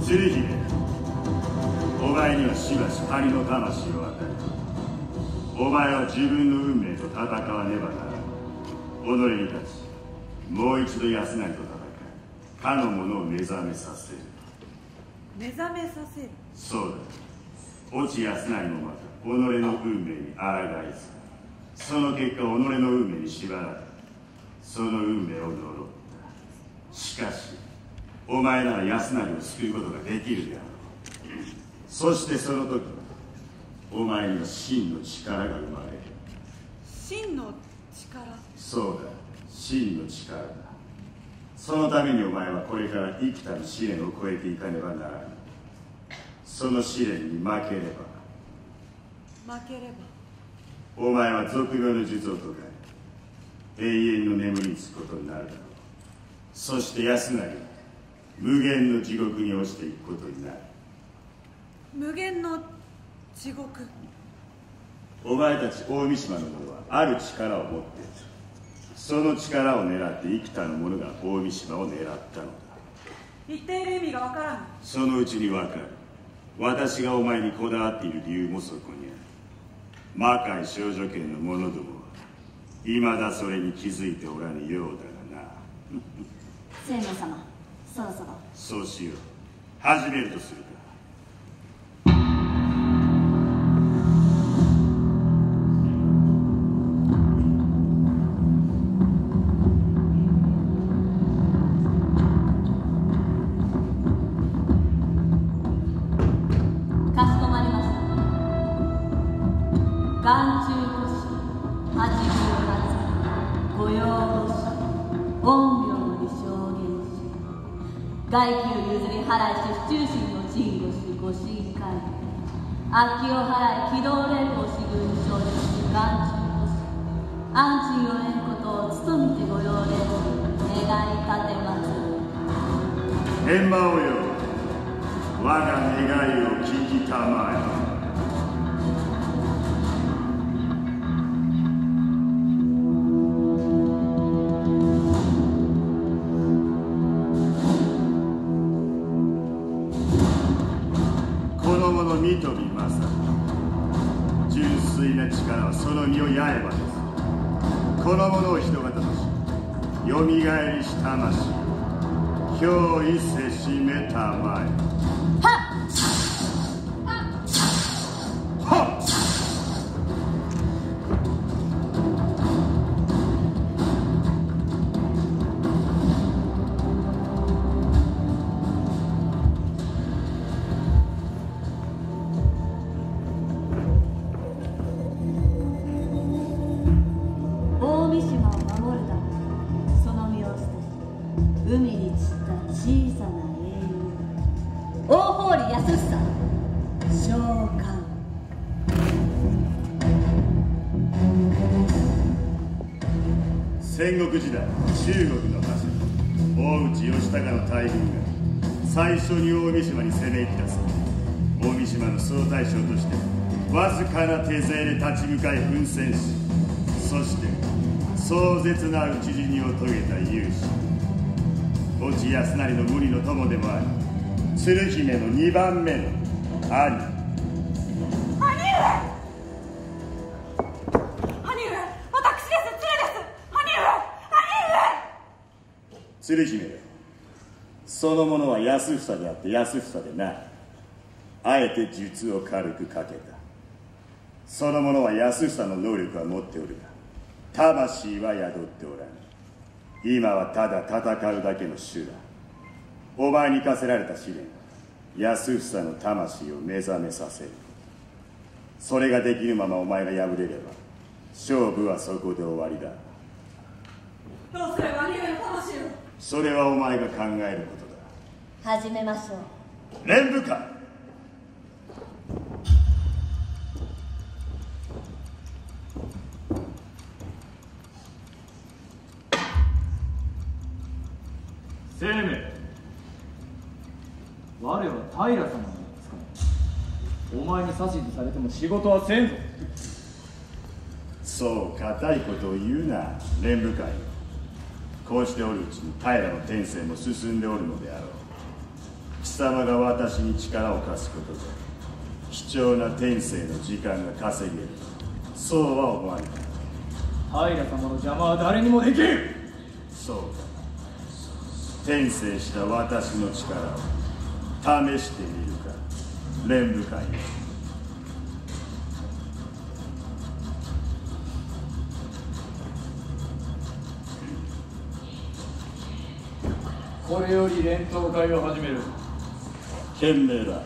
鶴姫、お前にはしばし仮の魂を与える。お前は自分の運命と戦わねばならぬ。己に立ち、もう一度安成と戦い、かの者を目覚めさせる。 目覚めさせる。 そうだ。越智安成もまた己の運命に抗いず、その結果己の運命に縛られ、その運命を呪った。しかしお前なら安成を救うことができるであろう。そしてその時お前には真の力が生まれる。 真の力。 そうだ、真の力だ。そのためにお前はこれから幾多の試練を越えていかねばならない。その試練に負ければお前は俗病の術を解かれ、永遠の眠りにつくことになるだろう。そして安成は無限の地獄に落ちていくことになる。 無限の地獄。 お前たち大三島の者はある力を持っている。その力を狙って幾多の者が大三島を狙ったのだ。 言っている意味がわからない。 そのうちにわかる。私がお前にこだわっている理由もそこにある。魔界少女圏の者どもは未だそれに気づいておらぬようだがな。 青年様、そろそろ。 そうしよう。始めるとするか。 外給譲り払いし府中心の鎮護しご神会悪気を払い機動連合し軍勝利し眼中とし安心を得んことを努めてご用令し願い立てまする。 円満をよ、我が願いを聞きたまえ。三飛正純粋な力はその身を刃です。この者を人型としよみがえりし魂を憑依せしめたまえ。戦国時代、中国の覇者大内義高の大軍が最初に大三島に攻め入った際、大三島の総大将としてわずかな手勢で立ち向かい奮戦し、そして壮絶な討ち死にを遂げた勇士、越智康成の無二の友でもあり、鶴姫の2番目の兄。鶴姫よ、そのものは安房であって安房でない。あえて術を軽くかけた。そのものは安房の能力は持っておるが魂は宿っておらぬ。今はただ戦うだけの手段。お前に課せられた試練、安房の魂を目覚めさせる。それができぬままお前が敗れれば勝負はそこで終わりだ。 どうすれば兄上の魂を。 それはお前が考えることだ。始めましょう。 連部下。 生命、我は平様につかむ。お前に指図されても仕事はせんぞ。 そう固いことを言うな、連部会。こうしておるうちに平の天性も進んでおるのであろう。 貴様が私に力を貸すことで貴重な天性の時間が稼げる。そうは思わない。 平様の邪魔は誰にもできる。 そうか。転生した私の力を試してみるか、連部会よ。 これより連闘会を始める。 賢明だ。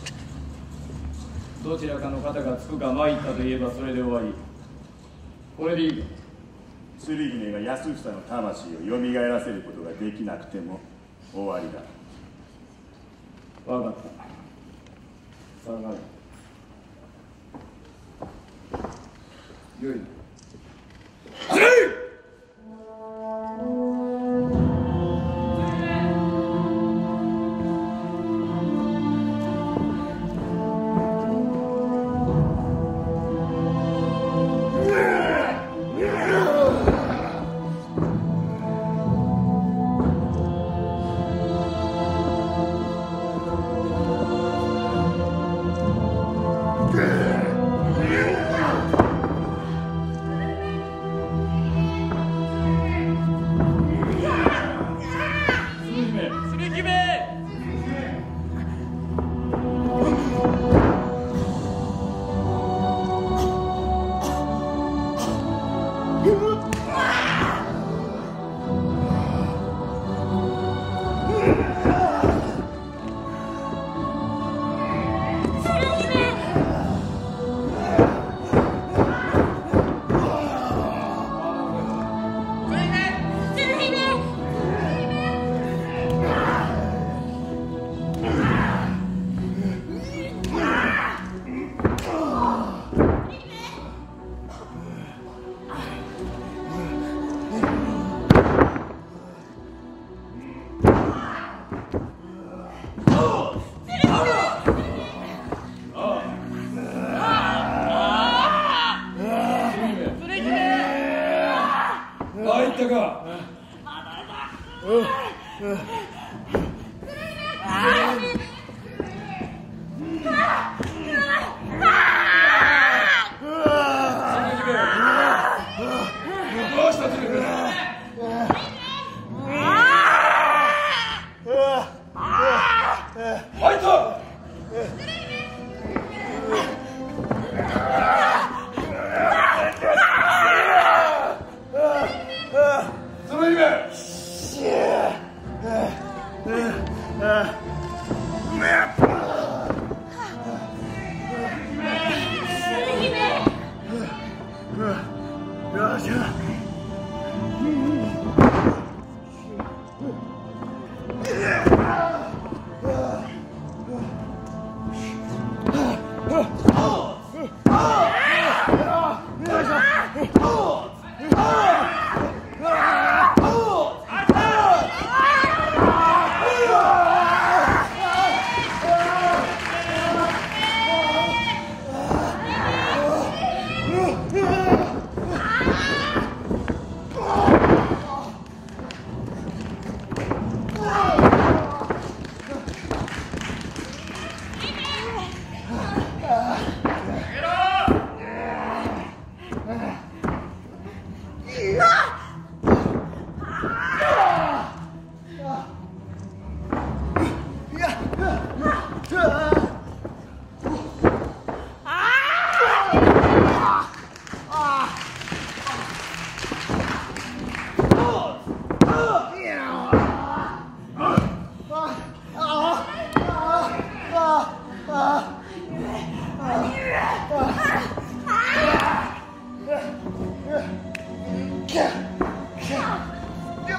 どちらかの肩がつくか参ったと言えばそれで終わり。これでいいか。 鶴姫が安房の魂をよみがえらせることができなくても終わりだ。 分かった。下がる。よい。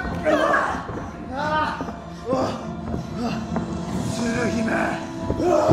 鶴姫。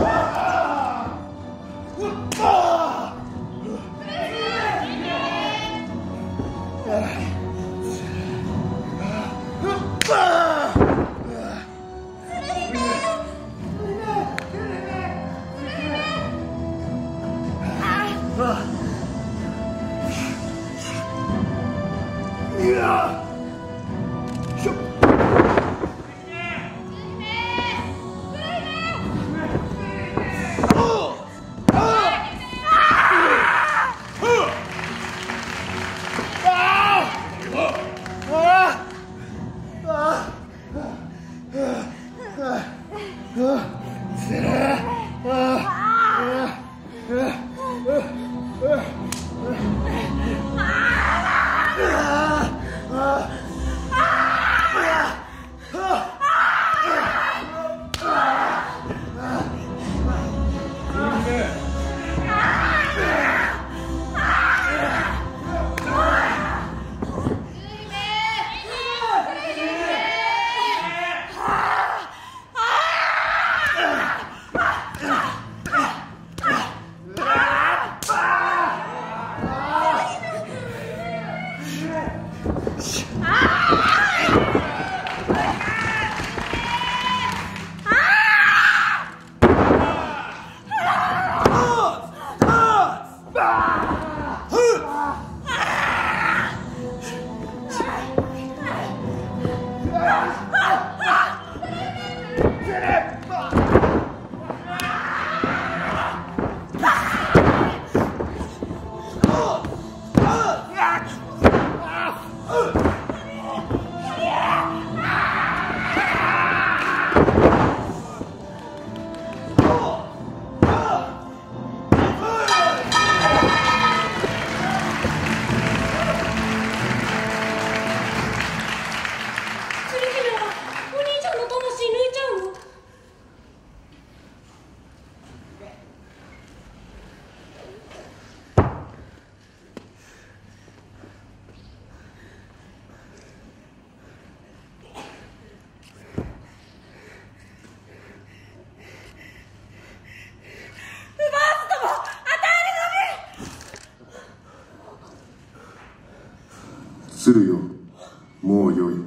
鶴よ、もうよい。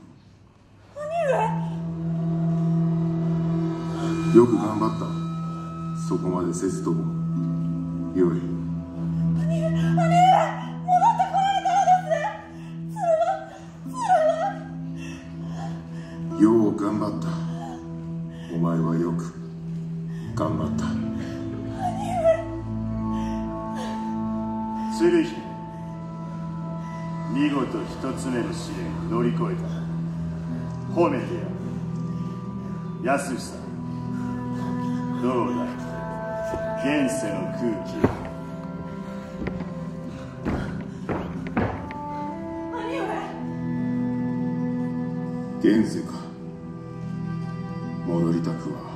よく頑張った。そこまでせずともよい。 兄上戻ってこられたのです。 よう頑張った。お前はよく頑張った。 鶴姫、見事一つ目の試練を乗り越えた。褒めてやる。安房、どうだい、現世の空気を。 現世か。戻りたくは